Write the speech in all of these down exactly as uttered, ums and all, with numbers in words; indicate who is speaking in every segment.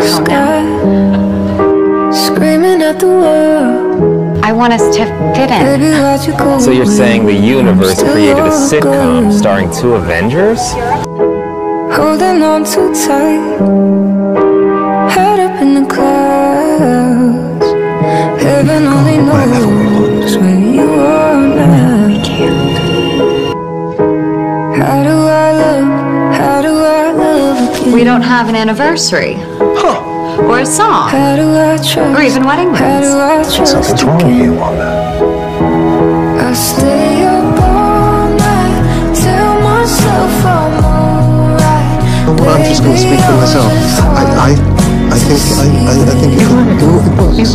Speaker 1: sky, screaming at the world.
Speaker 2: I want us to fit in.
Speaker 1: Baby, why'd you go
Speaker 3: So you're
Speaker 1: away?
Speaker 3: saying the universe created a sitcom starring two Avengers?
Speaker 1: Holding on too tight, head up in the clouds. Heaven only knows where you are now.
Speaker 2: We can't.
Speaker 1: How do I love, how do I love again?
Speaker 2: We don't have an anniversary.
Speaker 4: Huh.
Speaker 2: Or a song.
Speaker 1: How do I trust,
Speaker 2: Or even wedding
Speaker 1: how do
Speaker 2: rings.
Speaker 1: I trust
Speaker 4: Something's wrong with you,
Speaker 1: again?
Speaker 4: Wanda.
Speaker 1: I stay up all night, tell myself I'm alright.
Speaker 4: Well, I'm just going to speak for myself. I, I, I think, I, I, I think you can do it.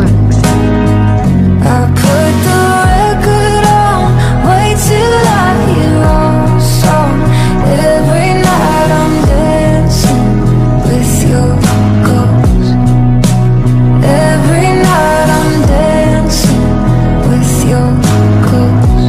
Speaker 1: I put the record on, wait till I hear our song. Every night I'm dancing with your ghost. Every night I'm dancing with your ghost.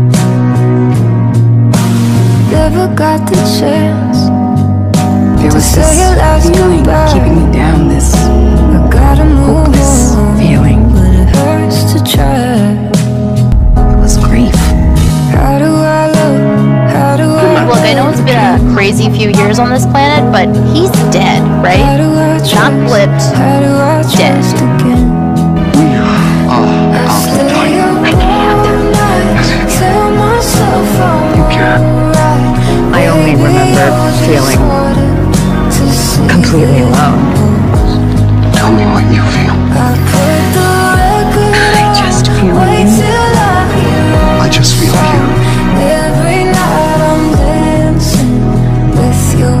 Speaker 1: Never got the chance.
Speaker 5: There was
Speaker 1: Say
Speaker 5: this
Speaker 1: your last
Speaker 5: feeling
Speaker 1: goodbye.
Speaker 5: keeping me down, this
Speaker 1: I gotta move
Speaker 5: hopeless
Speaker 1: on,
Speaker 5: feeling.
Speaker 1: but it hurts to try.
Speaker 5: It was grief.
Speaker 1: How do I love? How do I?
Speaker 6: Look, I know it's been a crazy few years on this planet, but he's dead,
Speaker 1: How
Speaker 6: right?
Speaker 1: do I trust?
Speaker 6: Not blipped,
Speaker 1: How do I
Speaker 6: dead.
Speaker 1: trust again?
Speaker 4: We are out of
Speaker 1: Stay
Speaker 4: time.
Speaker 1: up all night, tell myself I'm
Speaker 4: You can't.
Speaker 1: alright.
Speaker 5: I only
Speaker 1: Baby,
Speaker 5: remember
Speaker 1: I just
Speaker 5: feeling
Speaker 1: wanted to see
Speaker 5: completely
Speaker 1: you.
Speaker 5: alone.
Speaker 4: Tell me what you feel.
Speaker 1: I put the record
Speaker 5: I just
Speaker 1: on,
Speaker 5: feel
Speaker 1: wait
Speaker 5: you.
Speaker 1: till I hear
Speaker 4: I just feel you.
Speaker 1: every night I'm dancing with your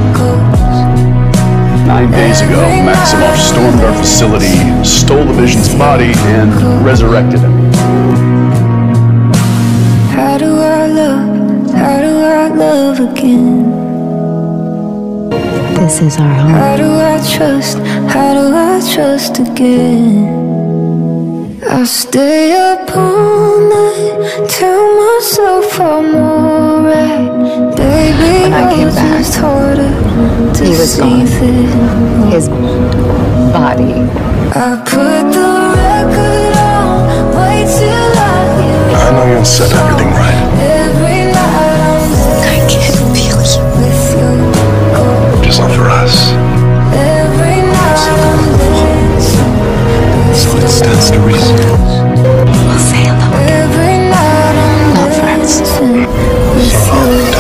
Speaker 1: ghost.
Speaker 7: Nine days ago, Maximoff stormed our facility, stole the Vision's body, and resurrected him.
Speaker 1: How do I love? How do I love again?
Speaker 2: This is our home.
Speaker 1: How do I trust? How do I trust again? I stay up all night, tell myself I'm alright. Baby,
Speaker 5: When I came
Speaker 1: was
Speaker 5: back,
Speaker 1: just harder to
Speaker 5: he was
Speaker 1: see
Speaker 5: gone.
Speaker 1: that.
Speaker 5: His body.
Speaker 1: I put the record on, wait till I hear
Speaker 4: I know you'll set everything right.
Speaker 1: every night I'm
Speaker 5: I can't feel you.
Speaker 1: with your ghost.
Speaker 4: Just not for us.
Speaker 1: Every night I'm dancing with
Speaker 4: So it
Speaker 1: your
Speaker 4: stands to reason.
Speaker 5: We'll say hello.
Speaker 1: Every night I'm
Speaker 5: Not friends.
Speaker 1: dancing with you.